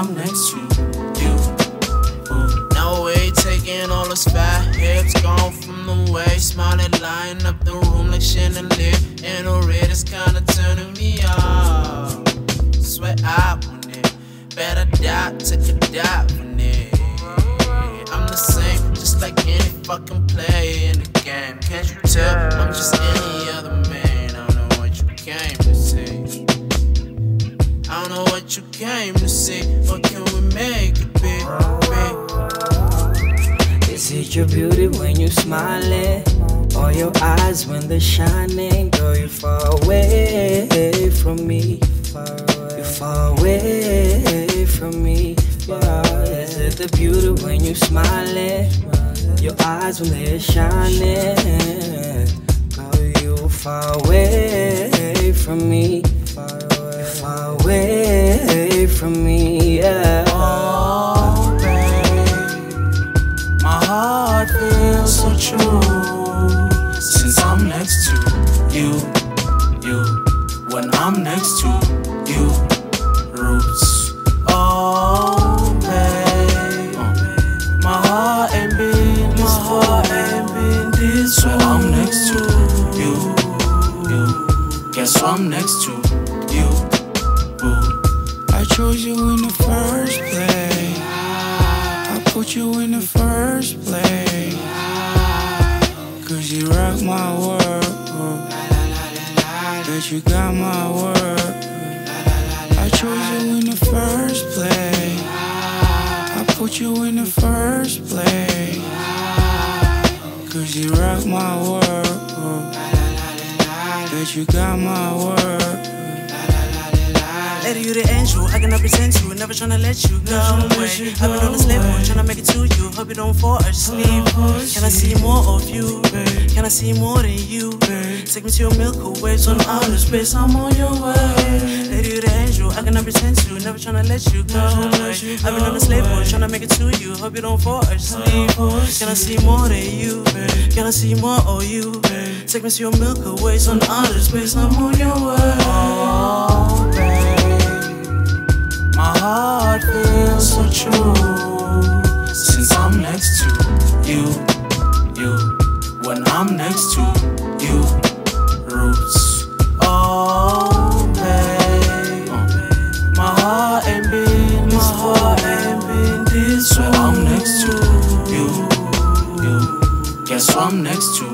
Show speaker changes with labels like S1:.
S1: I'm next to you. Now we taking all the fat hips, gone from the waist, smiling, lighting up the room like chandelier. And the red is kinda turning me off. Sweat out on it, better die, take a dive on it. I'm the same, just like any fucking player in the game. Can't you tell? I'm just any other man. I don't know what you came to see. I don't know what you came to see. What can we make it big?
S2: Is it your beauty when you smiling, or your eyes when they're shining? Girl, you're far away from me. You're far away from me. Yeah. Is it the beauty when you smiling, your eyes when they're shining? Girl, you're far away from me. You're far away from me. Yeah.
S1: Oh, babe, my heart feels so true since I'm next to you. When I'm next to you, roots. Oh, babe, my heart ain't been this way. I'm next to you. Guess I'm next to you.
S3: I chose you in the first place. I put you in the first place, 'cause you rock my world. Bet you got my word. I chose you in the first place. I put you in the first place, 'cause you rock my world. Bet you got my word.
S4: Lady, you the angel, I cannot pretend to. Never tryna let you go. I've been on a slave one, tryna make it to you. Hope you don't fall asleep. Can I see more of you? Can I see more than you? Take me to your Milky Way, on outer space, I'm on your way. Lady, you the angel, I cannot pretend to. Never tryna let you go. I've been on a slave one, tryna make it to you. Hope you don't fall asleep. Can I see more than you? Can I see more of you? Take me to your Milky Way, on outer space, I'm on your way.
S1: Oh, my heart feels so true since I'm next to you. When I'm next to you, roots. Oh, babe, my heart ain't been this way. I'm next to you. Guess I'm next to